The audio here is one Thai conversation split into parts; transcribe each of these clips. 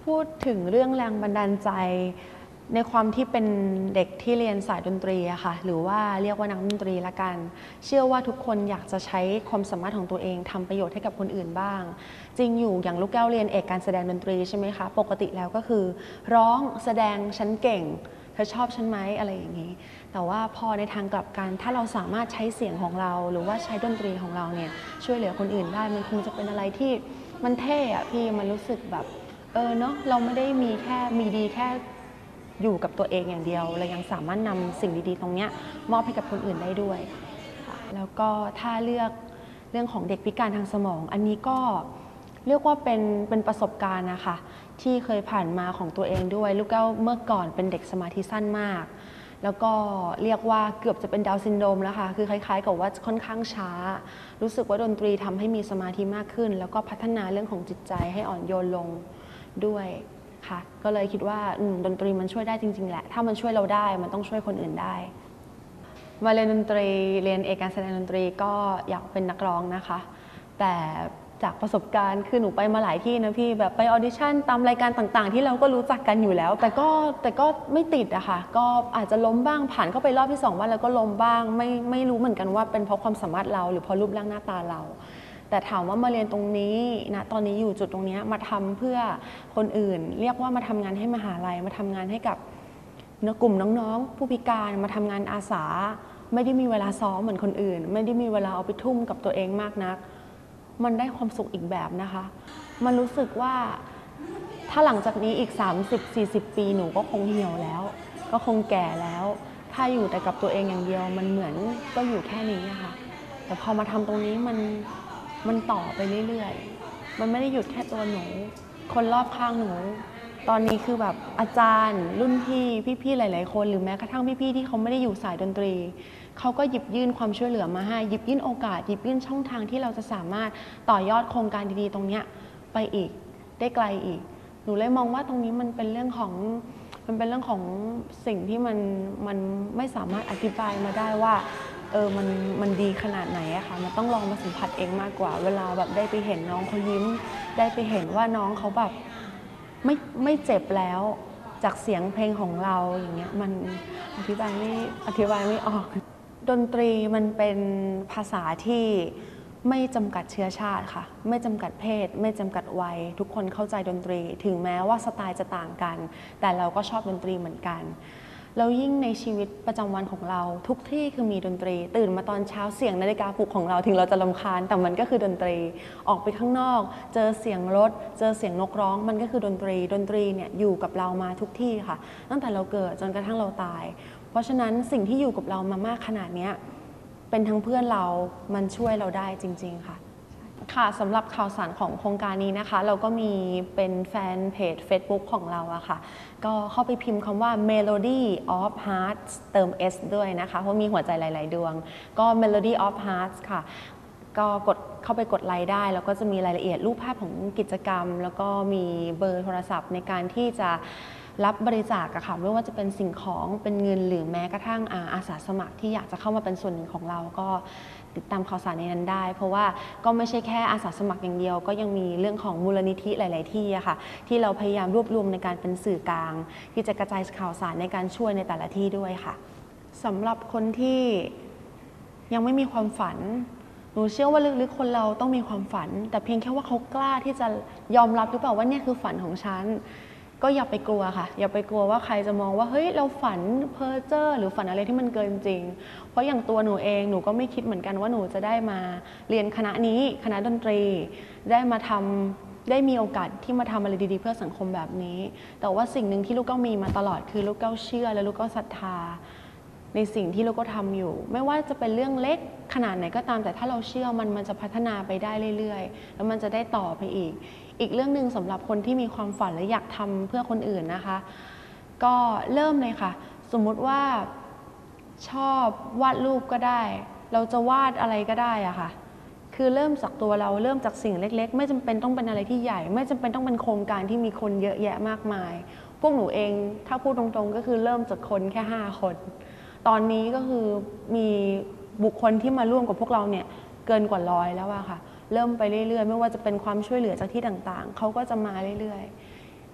พูดถึงเรื่องแรงบันดาลใจในความที่เป็นเด็กที่เรียนสายดนตรีอะค่ะหรือว่าเรียกว่านักดนตรีละกันเชื่อว่าทุกคนอยากจะใช้ความสามารถของตัวเองทำประโยชน์ให้กับคนอื่นบ้างจริงอยู่อย่างลูกแก้วเรียนเอกการแสดงดนตรีใช่ไหมคะปกติแล้วก็คือร้องแสดงฉันเก่งเธอชอบฉันไหมอะไรอย่างนี้แต่ว่าพอในทางกลับกันถ้าเราสามารถใช้เสียงของเราหรือว่าใช้ดนตรีของเราเนี่ยช่วยเหลือคนอื่นได้มันคงจะเป็นอะไรที่มันเท่อะพี่มันรู้สึกแบบเนาะเราไม่ได้มีดีแค่อยู่กับตัวเองอย่างเดียวเรายังสามารถนำสิ่งดีๆตรงนี้มอบให้กับคนอื่นได้ด้วยแล้วก็ถ้าเรื่องของเด็กพิการทางสมองอันนี้ก็เรียกว่าเป็นประสบการณ์นะคะที่เคยผ่านมาของตัวเองด้วยลูกแก้วเมื่อก่อนเป็นเด็กสมาธิสั้นมากแล้วก็เรียกว่าเกือบจะเป็นดาวน์ซินโดรมแล้วค่ะคือคล้ายๆกับว่าค่อนข้างช้ารู้สึกว่าดนตรีทำให้มีสมาธิมากขึ้นแล้วก็พัฒนาเรื่องของจิตใจให้อ่อนโยนลงด้วยค่ะก็เลยคิดว่าดนตรีมันช่วยได้จริงๆแหละถ้ามันช่วยเราได้มันต้องช่วยคนอื่นได้มาเรียนดนตรีเรียนเอกการแสดงดนตรีก็อยากเป็นนักร้องนะคะแต่จากประสบการณ์คือหนูไปมาหลายที่นะพี่แบบไปออดิชั่นตามรายการต่างๆที่เราก็รู้จักกันอยู่แล้วแต่ก็ไม่ติดอะค่ะก็อาจจะล้มบ้างผ่านเข้าไปรอบที่2 วันแล้วก็ล้มบ้างไม่รู้เหมือนกันว่าเป็นเพราะความสามารถเราหรือเพราะรูปร่างหน้าตาเราแต่ถามว่ามาเรียนตรงนี้นะตอนนี้อยู่จุดตรงนี้มาทำเพื่อคนอื่นเรียกว่ามาทำงานให้มหาลัยมาทำงานให้กับกลุ่มน้องๆผู้พิการมาทำงานอาสาไม่ได้มีเวลาซ้อมเหมือนคนอื่นไม่ได้มีเวลาเอาไปทุ่มกับตัวเองมากนักมันได้ความสุขอีกแบบนะคะมันรู้สึกว่าถ้าหลังจากนี้อีก30-40 ปีหนูก็คงเหี่ยวแล้วก็คงแก่แล้วถ้าอยู่แต่กับตัวเองอย่างเดียวมันเหมือนก็อยู่แค่นี้นะคะแต่พอมาทำตรงนี้มันต่อไปเรื่อยๆมันไม่ได้หยุดแค่ตัวหนูคนรอบข้างหนูตอนนี้คือแบบอาจารย์รุ่นพี่ๆหลายๆคนหรือแม้กระทั่งพี่ๆที่เขาไม่ได้อยู่สายดนตรีเขาก็หยิบยื่นความช่วยเหลือมาให้หยิบยื่นโอกาสหยิบยื่นช่องทางที่เราจะสามารถต่อยอดโครงการดีๆตรงนี้ไปอีกได้ไกลอีกหนูเลยมองว่าตรงนี้มันเป็นเรื่องของสิ่งที่มันไม่สามารถอธิบายมาได้ว่ามันดีขนาดไหนอะค่ะมันต้องลองมาสัมผัสเองมากกว่าเวลาแบบได้ไปเห็นน้องเขายิ้มได้ไปเห็นว่าน้องเขาแบบไม่เจ็บแล้วจากเสียงเพลงของเราอย่างเงี้ยมันอธิบายไม่ออกดนตรีมันเป็นภาษาที่ไม่จำกัดเชื้อชาติค่ะไม่จำกัดเพศไม่จำกัดวัยทุกคนเข้าใจดนตรีถึงแม้ว่าสไตล์จะต่างกันแต่เราก็ชอบดนตรีเหมือนกันแล้วยิ่งในชีวิตประจำวันของเราทุกที่คือมีดนตรีตื่นมาตอนเช้าเสียงนาฬิกาปลุกของเราถึงเราจะรำคาญแต่มันก็คือดนตรีออกไปข้างนอกเจอเสียงรถเจอเสียงนกร้องมันก็คือดนตรีเนี่ยอยู่กับเรามาทุกที่ค่ะตั้งแต่เราเกิดจนกระทั่งเราตายเพราะฉะนั้นสิ่งที่อยู่กับเรามามากขนาดนี้เป็นทั้งเพื่อนเรามันช่วยเราได้จริงๆค่ะค่ะสำหรับข่าวสารของโครงการนี้นะคะเราก็มีเป็นแฟนเพจ Facebook ของเราอะค่ะก็เข้าไปพิมพ์คำว่า Melody of Hearts เติม S ด้วยนะคะเพราะมีหัวใจหลายๆดวงก็ Melody of Hearts ค่ะก็เข้าไปกดไลค์ได้แล้วก็จะมีรายละเอียดรูปภาพของกิจกรรมแล้วก็มีเบอร์โทรศัพท์ในการที่จะรับบริจาคอะค่ะไม่ว่าจะเป็นสิ่งของเป็นเงินหรือแม้กระทั่งอาสาสมัครที่อยากจะเข้ามาเป็นส่วนหนึ่งของเราก็ติดตามข่าวสารในนั้นได้เพราะว่าก็ไม่ใช่แค่อาสาสมัครอย่างเดียวก็ยังมีเรื่องของมูลนิธิหลายๆที่อะค่ะที่เราพยายามรวบรวมในการเป็นสื่อกลางที่จะกระจายข่าวสารในการช่วยในแต่ละที่ด้วยค่ะสำหรับคนที่ยังไม่มีความฝันหนูเชื่อว่าลึกๆคนเราต้องมีความฝันแต่เพียงแค่ว่าเขากล้าที่จะยอมรับหรือเปล่าว่าเนี่ยคือฝันของฉันก็อย่าไปกลัวค่ะอย่าไปกลัวว่าใครจะมองว่าเฮ้ยเราฝันเพ้อเจ้อหรือฝันอะไรที่มันเกินจริงเพราะอย่างตัวหนูเองหนูก็ไม่คิดเหมือนกันว่าหนูจะได้มาเรียนคณะนี้คณะดนตรีได้มีโอกาสที่มาทำอะไรดีๆเพื่อสังคมแบบนี้แต่ว่าสิ่งหนึ่งที่ลูกเก้ามีมาตลอดคือลูกเก้าเชื่อและลูกเก้าศรัทธาในสิ่งที่ลูกก็ทำอยู่ไม่ว่าจะเป็นเรื่องเล็กขนาดไหนก็ตามแต่ถ้าเราเชื่อมันจะพัฒนาไปได้เรื่อยๆแล้วมันจะได้ต่อไปอีกเรื่องหนึ่งสำหรับคนที่มีความฝันและอยากทำเพื่อคนอื่นนะคะก็เริ่มเลยค่ะสมมุติว่าชอบวาดรูปก็ได้เราจะวาดอะไรก็ได้อะค่ะคือเริ่มจากตัวเราเริ่มจากสิ่งเล็กๆไม่จำเป็นต้องเป็นอะไรที่ใหญ่ไม่จำเป็นต้องเป็นโครงการที่มีคนเยอะแยะมากมายพวกหนูเองถ้าพูดตรงๆก็คือเริ่มจากคนแค่5 คนตอนนี้ก็คือมีบุคคลที่มาร่วมกับพวกเราเนี่ยเกินกว่า100แล้วอะค่ะเริ่มไปเรื่อยๆไม่ว่าจะเป็นความช่วยเหลือจากที่ต่างๆเขาก็จะมาเรื่อยๆ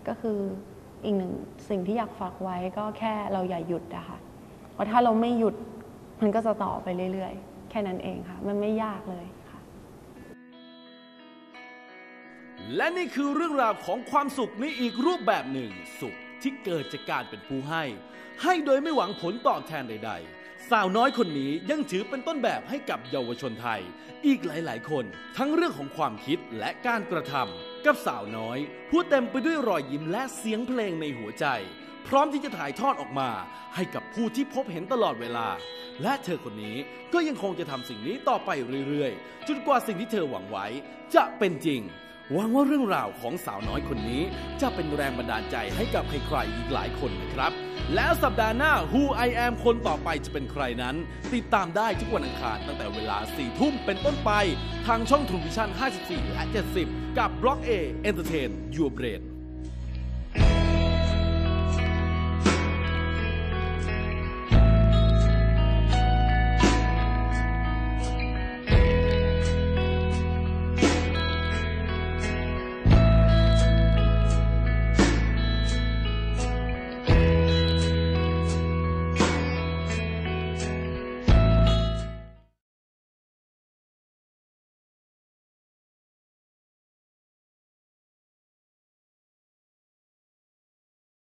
ก็คืออีกหนึ่งสิ่งที่อยากฝากไว้ก็แค่เราอย่าหยุดนะคะเพราะถ้าเราไม่หยุดมันก็จะต่อไปเรื่อยๆแค่นั้นเองค่ะมันไม่ยากเลยค่ะและนี่คือเรื่องราวของความสุขในอีกรูปแบบหนึ่งสุขที่เกิดจากการเป็นผู้ให้โดยไม่หวังผลตอบแทนใดๆสาวน้อยคนนี้ยังถือเป็นต้นแบบให้กับเยาวชนไทยอีกหลายๆคนทั้งเรื่องของความคิดและการกระทำกับสาวน้อยผู้เต็มไปด้วยรอยยิ้มและเสียงเพลงในหัวใจพร้อมที่จะถ่ายทอดออกมาให้กับผู้ที่พบเห็นตลอดเวลาและเธอคนนี้ก็ยังคงจะทำสิ่งนี้ต่อไปเรื่อยๆจนกว่าสิ่งที่เธอหวังไว้จะเป็นจริงหวังว่าเรื่องราวของสาวน้อยคนนี้จะเป็นแรงบันดาลใจให้กับใครๆอีกหลายคนนะครับแล้วสัปดาห์หน้า Who I Am คนต่อไปจะเป็นใครนั้นติดตามได้ทุกวันอังคารตั้งแต่เวลา 4 ทุ่มเป็นต้นไปทางช่อง True Vision 54 และ 70 กับ Block A Entertain Your Brain